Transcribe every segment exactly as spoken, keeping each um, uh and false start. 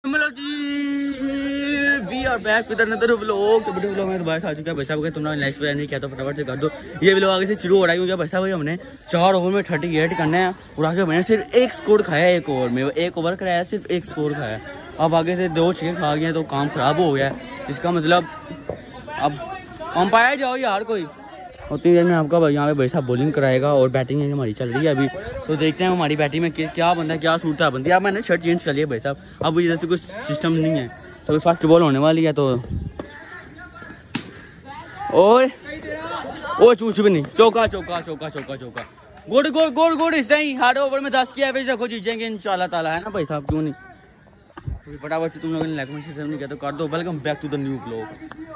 We are back with another vlog. तो video vlog में दोबारा आ चुका है। पैसा तुमने लाइफ पे नहीं किया तो फटाफट से कर दो। ये व्लॉग आगे से शुरू हो रहा है क्योंकि पैसा भाई हमने चार ओवर में थर्टी एट करना है और आगे मैंने सिर्फ एक स्कोर खाया है। एक ओवर में एक ओवर कराया, सिर्फ एक स्कोर खाया। अब आगे से दो छः खा गए तो काम खराब हो गया है। इसका मतलब अब अंपायर जाओ यार कोई। उतनी देर में आपका यहाँ पे भाई साहब बॉलिंग कराएगा और बैटिंग हमारी चल रही है अभी। तो देखते हैं हमारी बैटिंग में क्या बनता है, क्या सूरत बनती है। अब मैंने शर्ट चेंज कर लिया भाई साहब, अब इधर से कुछ सिस्टम नहीं है। तो फर्स्ट बॉल होने वाली है तो और ओ चूच भी नहीं, चौका चौका चौका चौका चौका गुड गुड गुड गुड। इस टाइम हर ओवर में दस की एवरेज रखो, जीतेंगे इंशाल्लाह ताला, है ना भाई साहब, क्यों नहीं। फटाफट से तुम लोगों ने लाइक में शेयर नहीं किया तो कर दो। Welcome back to the new vlog.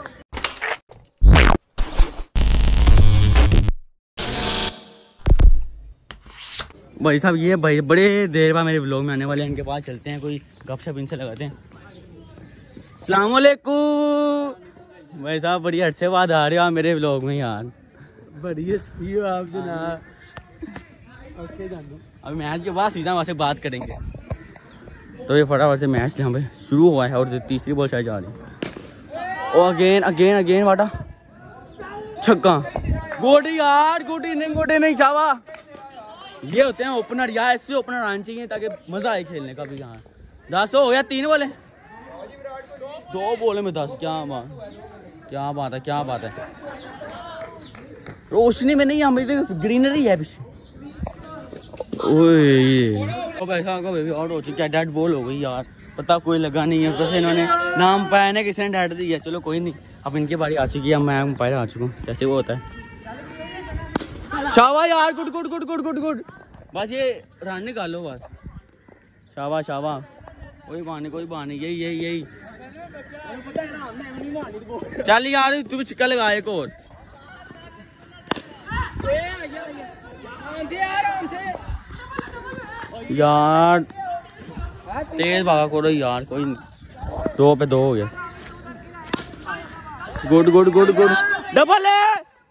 भाई साहब ये भाई बड़े देर बाद मेरे व्लॉग में आने वाले हैं, इनके पास चलते हैं, कोई गपशप इनसे लगाते हैं। अस्सलाम वालेकुम भाई साहब, बड़ी हट से बात आ रही हो आप मेरे व्लॉग में यार। बड़ी हस्ती हो आप जनाब। ओके जानू, अब मैच के बाद सीधा वहाँ से बात करेंगे। तो ये फटाफट से मैच यहाँ पे शुरू हुआ है और तीसरी बॉल शायद जा रही है। और अगेन अगेन अगेन वाटा छक्का, गोडी यार, गोडी नहीं गोडी नहीं चावा। ये होते हैं ओपनर यार, ऐसे ओपनर आने चाहिए ताकि मजा आए खेलने का भी। यहाँ दस हो गया, तीन बोले दो बोले में दस। क्या बात क्या बात है क्या बात है। रोशनी में नहीं, हमारी ग्रीनरी है पीछे। आउट हो चुकी है, डेड बॉल हो गई यार, पता कोई लगा नहीं है। वैसे इन्होंने नाम पाया ना, किसी ने डेड दिया। चलो कोई नहीं, अब इनकी बारी आ चुकी है, मैं अंपायर आ चुका हूँ। कैसे वो होता है। शाबा यार, good good good good good good. बस ये रन निकालो बस। शाबा शाबा, कोई बहाने कोई बहाने, यही यही यही। चल यार तू छिक्का लगा एक और। यार तेज भागा करो यार, कोई नहीं। दो पे दो हो गया। Good good good good, double है।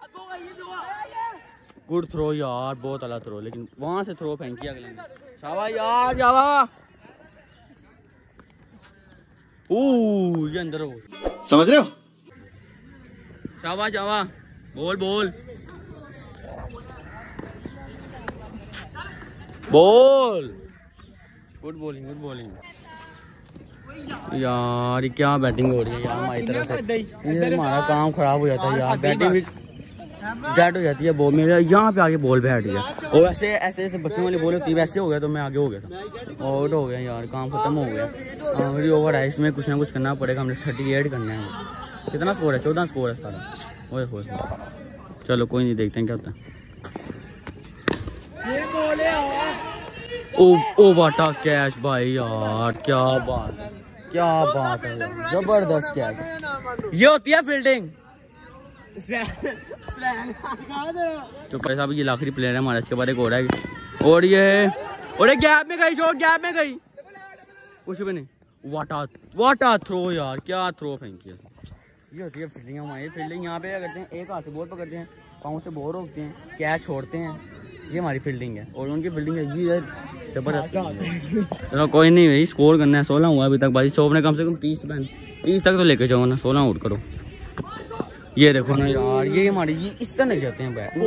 गुड थ्रो यार, बहुत अला थ्रो, लेकिन वहां से थ्रो फेंकी अगले ने। शाबाश यार जावा। ओह ये अंदर हो, समझ रहे हो। शाबाश जावा, बोल बोल बोल। गुड बॉलिंग गुड बॉलिंग यार। ये क्या बैटिंग हो रही है यार हमारी तरफ से। ये हमारा काम खराब हो जाता है यार, बैटिंग भी बैट हो जाती है बॉल में। यहाँ पे आगे बॉल बैठ गया और वैसे ऐसे ऐसे बच्चों वाली बॉल होती है, वैसे हो गया तो मैं आगे हो गया था। आउट हो गया यार, काम खत्म हो गया। मेरी ओवर है, इसमें कुछ ना कुछ करना पड़ेगा। हमने थर्टी एट करना है। कितना स्कोर है? चौदह स्कोर है सारा। ओए होए, चलो कोई नहीं, देखते हैं क्या होता है। ओ ओ वाटा कैच भाई यार, क्या बात क्या बात है, जबरदस्त कैच। ये होती है फील्डिंग। तो पैसा भी ये आखिरी प्लेयर है हमारा, इसके बाद एक और है। और ये और एक गैप में गई, शॉट गैप में गई, कुछ भी नहीं। वाटा वाटा थ्रो यार, क्या थ्रो फेंकी है। ये होती है फील्डिंग हमारी। फील्डिंग यहाँ पे क्या करते हैं, एक हाथ से बॉल पकड़ते हैं, पाँव से बॉल रोकते हैं, कैच छोड़ते हैं। ये हमारी फील्डिंग है और उनकी फील्डिंग है ये जबरदस्त। चलो कोई नहीं भाई, स्कोर करना है। सोलह हुआ अभी तक भाई, सौ ने कम से कम तीस तीस तक तो लेके जाओ ना। सोलह आउट करो। ये देखो ना यार, ये हमारी ये इस तरह जाते हैं बैट।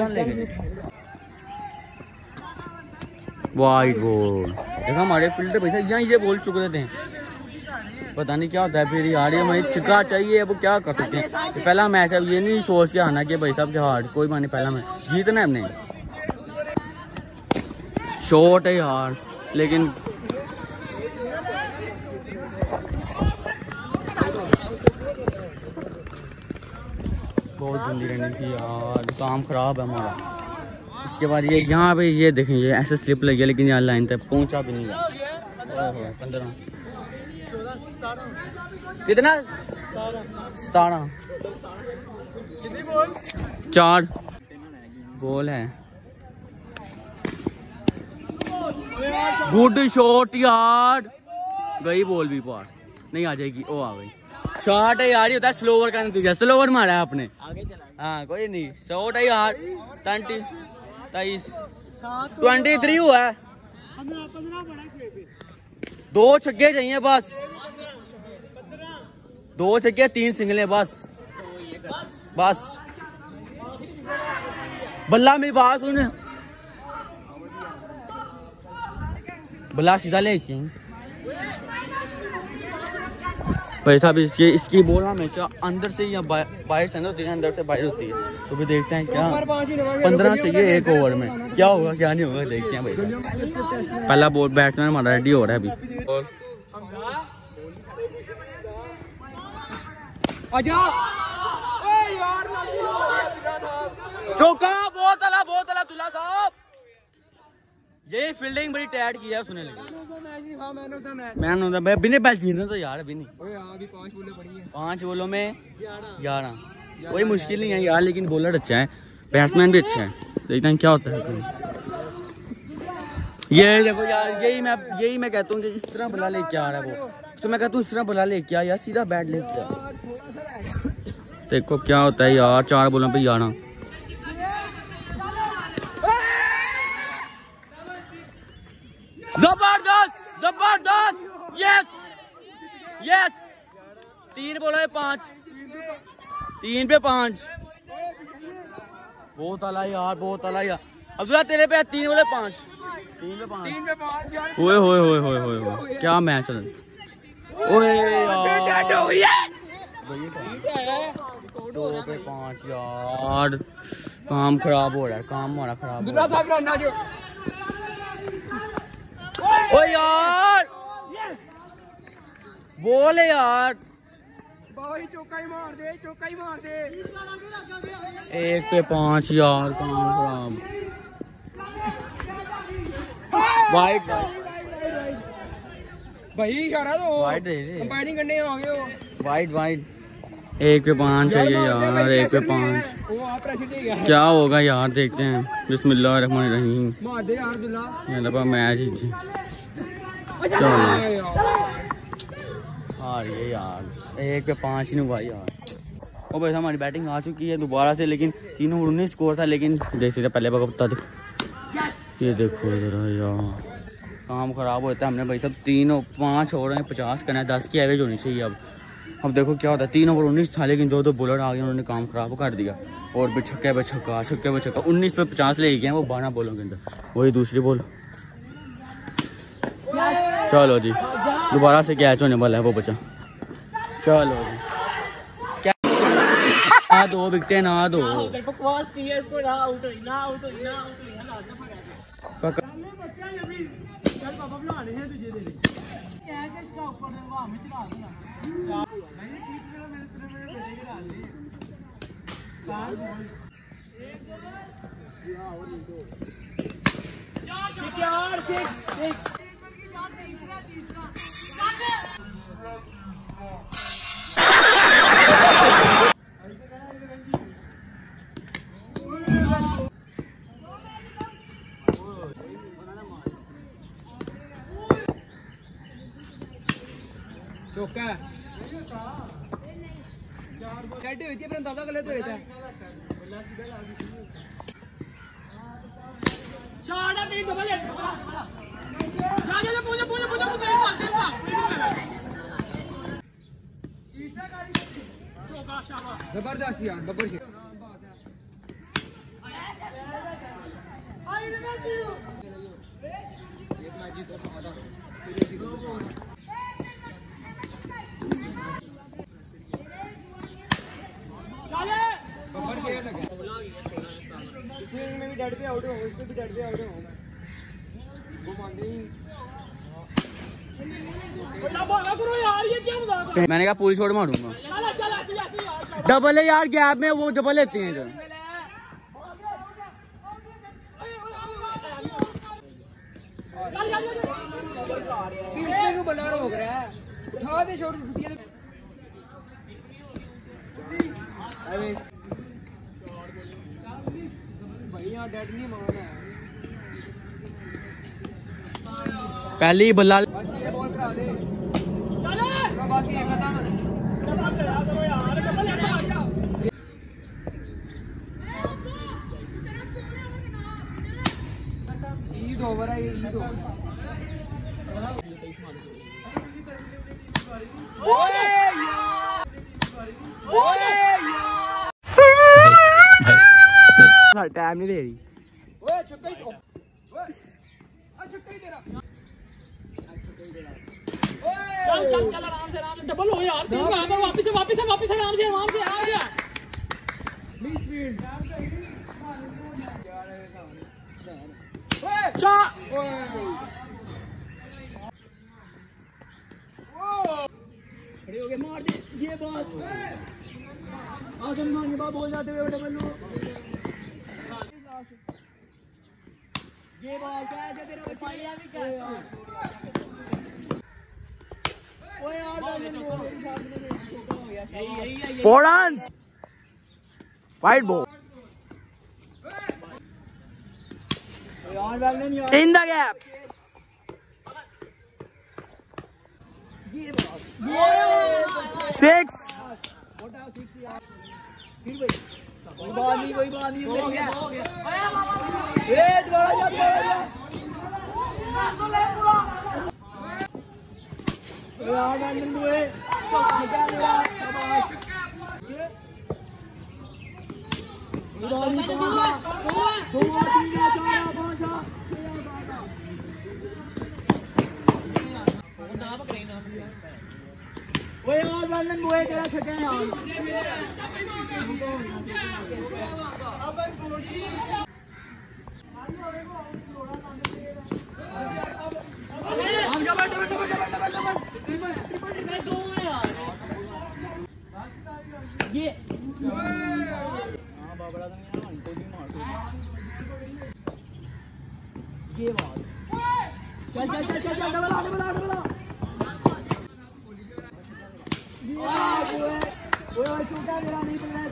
वाइट बॉल देखो हमारे फील्डर भैया यहाँ ये बॉल चुक देते हैं, पता नहीं क्या होता है फिर यार। ये हमें छिक्का चाहिए, वो क्या कर सकते हैं। पहला मैच है, ये नहीं सोच के आना कि भाई साहब क्या हार्ड, कोई बात नहीं, पहला मैच जीतना है हमने। शॉट है यार, लेकिन बहुत जल्दी रनिंग की यार, काम खराब है हमारा। इसके बाद ये यहाँ पे ये देखें, ये ऐसे स्लिप लगी है लेकिन यार लाइन तक पहुंचा भी नहीं है। पंद्रह कितना सतारह चार बॉल है। गुड शॉट यार, गई बॉल भी पार नहीं, आ जाएगी। ओ आ गई। शॉट है यार, ये होता है स्लोवर का नतीजा। स्लोवर मारा है आपने, आगे चला। हाँ कोई नहीं, शॉट है यार। ट्वेंटी तेईस ट्वेंटी थ्री हुआ है। दो छक्के चाहिए बस, दो छक्के तीन सिंगले बस बस। बल्ला मेरी बात सुन, बल्ला सीधा ले पैसा भी इसकी इसकी बोल हमेशा अंदर से या बाहर से होती है, अंदर से बाहर होती है। तो भी देखते हैं क्या पंद्रह चाहिए एक ओवर में, क्या होगा क्या नहीं होगा देखते हैं भाई। पहला बॉल बैट्समैन हमारा रेडी हो रहा है अभी। चौका, बहुत अला बहुत अला दुल्ला साहब। ये फील्डिंग बड़ी टाइट की है उसने, लेकिन मैन ऑफ द मैच बिना बैट जीतने तो यार अभी नहीं। पांच बोलें पड़ी हैं, पांच बोलों में ग्यारह, कोई मुश्किल नहीं है यार, लेकिन बॉलर अच्छा है, बैट्समैन भी अच्छा है। देखते हैं क्या होता है। ये देखो यार, यही मैं यही मैं कहता हूँ कि इस तरह बल्ला लेके आ रहा है वो, तो मैं कहता हूँ इस तरह बल्ला लेके आ यार, सीधा बैट लेके आ। देखो क्या होता है यार, चार बॉलों पे ग्यारह। जबरदस्त जबरदस्त, यस यस, तीन बोलो पांच, तीन पे पांच, बहुत आला यार, बहुत आला यार। अब्दुल्ला तेरे पे तीन बोले पांच, तीन पे पांच, तीन पे पांच। ओए होए होए होए होए होए, क्या मैच चल। ओए यार दो पे पांच यार, काम खराब हो रहा है, काम हमारा खराब हो रहा है। ओ यार बोल यार, चौका ही मार दे, चौका ही मार दे। एक पे पांच यार, काम खराब। वाइट भाई इशारा दो, वाइट दे दे, कंपाइनिंग करने आ गए हो। वाइट वाइट, एक पे पांच चाहिए यार, एक पे पांच। क्या होगा यार, देखते हैं। बिस्मिल्लाहिर्रहमानिर्रहीम, मार दे यार दुल्ला, ये लगा मैच ही। चलो हार ये यार, एक पे पाँच नहीं हुआ यार। और बस हमारी बैटिंग आ चुकी है दोबारा से, लेकिन तीन ओवर उन्नीस स्कोर था, लेकिन देख सकते पहले बता दो। ये देखो जरा यार, काम खराब होता है हमने भाई सब। तीन और पाँच ओवर में पचास करना है, दस की एवरेज होनी चाहिए। अब अब देखो क्या होता है, तीन ओवर उन्नीस था, लेकिन दो दो बॉलर आ गए, उन्होंने काम खराब कर दिया। और भी छक्के पे छक्का, छक्के पे छक्का, उन्नीस पे पचास ले गए वो बारह बॉलों के अंदर। वही दूसरी बॉल, चलो जी दोबारा से कैच होने वाला है वो बचा। चलो जी क्या ना दो विकटे ना दो, चौका कैटे हुई थी पर अंदाजा गलत हुआ था। चाड़ा तीन डबल है, राजा ने पूजा पूजा पूजा पूजा जबरदस्त यार, बब्बर शेर एक मैच जीतो समाधा में भी डेड पे आउट हो, इस पे भी डेड पे आउट हो, वो मानते ही। मैंने कहा पुलिस शॉट मारूंगा, डबल है यार, गैप में वो डबल लेते हैं इधर। को बल्ला रोक रहा है, उठा दे शॉट। अरे भैया डेड नहीं मारना है, पहली बल्ला बस ये बॉल करा दे, चलो बाकी एक खत्म। ईद ओवर है ये, ईद ओवर। टाइम नहीं दे रही। चल चल चल आराम से आराम से डबल हो यार तेज में आकर वापस से वापस से वापस से आराम से आराम से आ गया प्लीज स्पीड चा खड़े हो गए मार दे ये बात आसन मान ये बात बोल जाते हुए डबल लो ये बात क्या है तेरा बच्चा भी क्या Four runs. Wide ball. In the gap. Six. कोई बात नहीं कोई बात नहीं हो गया हो गया यार नंदू है तो क्या मेरा शाबाश दो दो तीन चार पांच ना पकड़े ना ओए यार नंदू है तेरा छक्का है यार हम जा बैठ बैठ बैठ बैठ मैं दो यार ये हां बाबड़ा तो नहीं घंटे भी मार ये बात चल चल चल चल डबल आ डबल आ डबल आ ये ओए ओए छोटा मेरा नहीं मिल रहा